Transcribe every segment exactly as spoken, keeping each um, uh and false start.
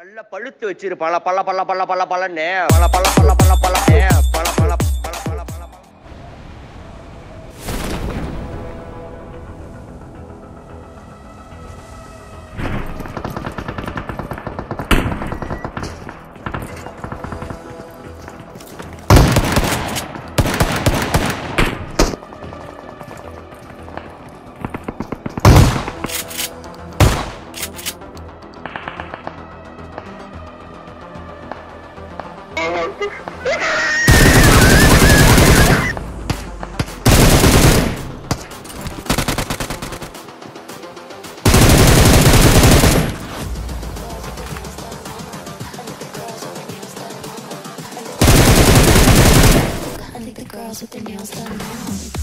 நல்ல பழுத்து வச்சிரு பல பல பல பல பல பலன்னு பல பல பல பல பல பல பல பல பல பல Girls with their nails done now.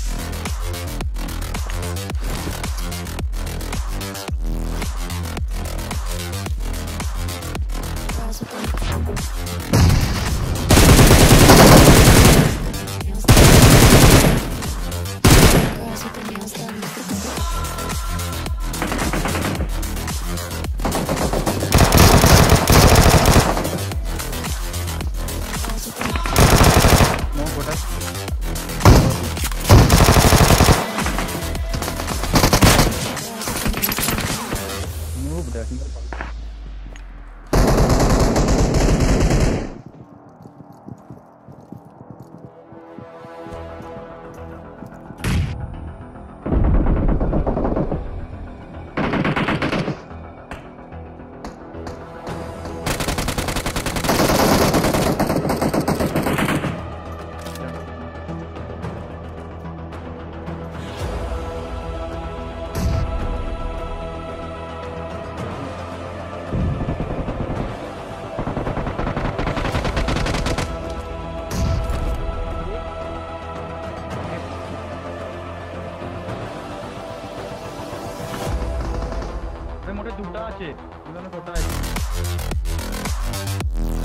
Girls with their nails done. Girls with their nails done. মোটে দুটো আছে দুটো ছোট আছে